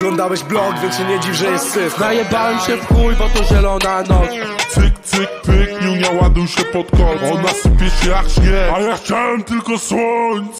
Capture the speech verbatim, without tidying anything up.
Oglądałeś blog, więc się nie dziw, że jest syf. Najebałem się w chuj, bo to zielona noc. Cyk, cyk, pyk, Niunia ładuj się pod koc. Ona sypie się jak śnieg, a ja chciałem tylko słońce.